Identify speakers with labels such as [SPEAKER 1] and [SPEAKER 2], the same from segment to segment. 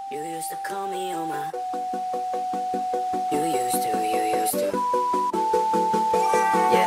[SPEAKER 1] You used to call me on my. You used to. Yeah.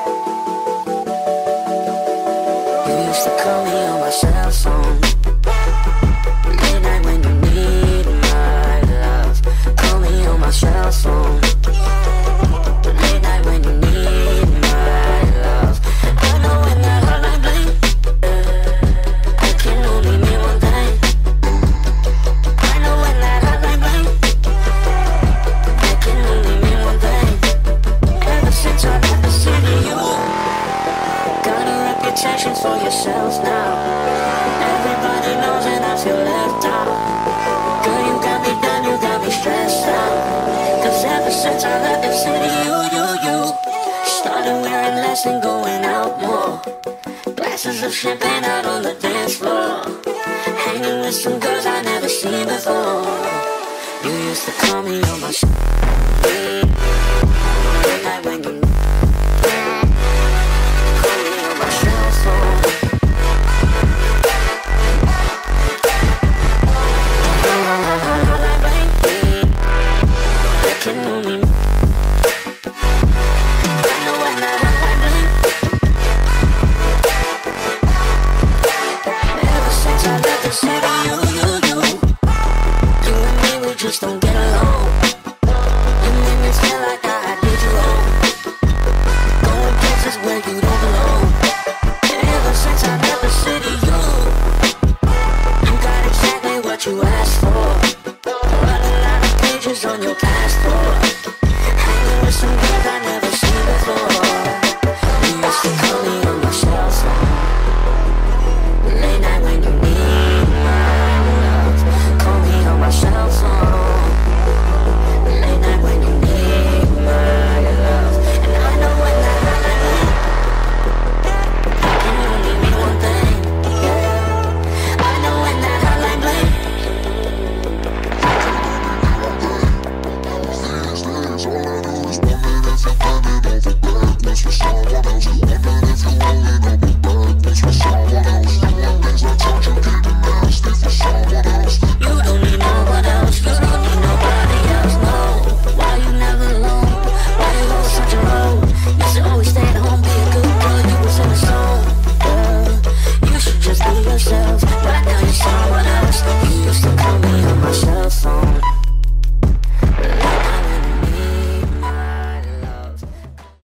[SPEAKER 1] You used to call me on my cell phone. Midnight when you need my love. Call me on my cell phone. Late night when you need my love. I know when that hotline bling, it can only mean one thing. I know when that hotline bling, it can only mean one thing. Ever since I met the city, you got a reputation for yourself now. Everybody knows and I feel left out. Girl, you got me down, you got me stressed out. Cause ever since I left the city, you started wearing less and going out more. Glasses of champagne out on the dance floor. Hanging with some girls I never seen before. You used to call me on my midnight when you call me on my cell phone. I can only Ever since I left the city